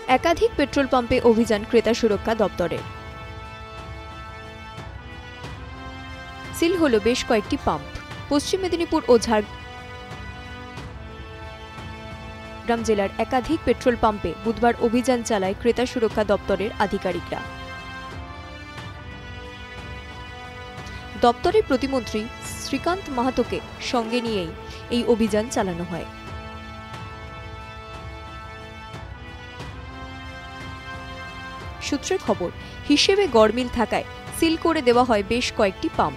একাধিক পেট্রোল পাম্পে অভিযান ক্রেতা সুরক্ষা দপ্তরের। সিল হলো বেশ কয়েকটি পাম্প। পশ্চিম মেদিনীপুর ও ঝাড়গ্রাম জেলার একাধিক পেট্রোল পাম্পে বুধবার অভিযান চালায় ক্রেতা সুরক্ষা দপ্তরের আধিকারিকরা। দপ্তরের প্রতিমন্ত্রী শ্রীকান্ত মাহাতোকে সঙ্গে নিয়েই এই অভিযান চালানো হয়। সূত্রের খবর, হিসেবে গড়মিল থাকায় সিল করে দেওয়া হয় বেশ কয়েকটি পাম্প।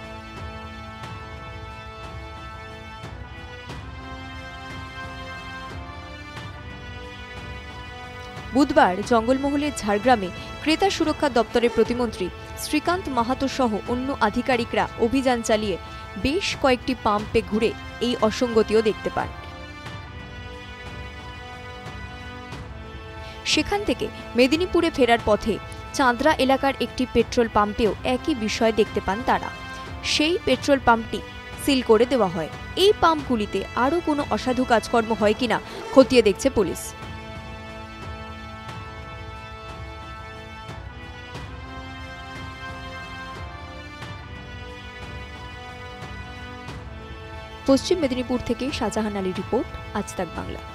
বুধবার জঙ্গলমহলের ঝাড়গ্রামে ক্রেতা সুরক্ষা দপ্তরের প্রতিমন্ত্রী শ্রীকান্ত মাহাতো সহ অন্য আধিকারিকরা অভিযান চালিয়ে বেশ কয়েকটি পাম্পে ঘুরে এই অসঙ্গতিও দেখতে পান। সেখান থেকে মেদিনীপুরে ফেরার পথে চাঁদরা এলাকার একটি পেট্রোল পাম্পেও একই বিষয় দেখতে পান তারা। সেই পেট্রোল পাম্পটি সিল করে দেওয়া হয়। এই পাম্পগুলিতে আরও কোনো অসাধু কাজকর্ম হয় কিনা খতিয়ে দেখছে পুলিশ। পশ্চিম মেদিনীপুর থেকে শাহজাহান আলীর রিপোর্ট, আজতাক বাংলা।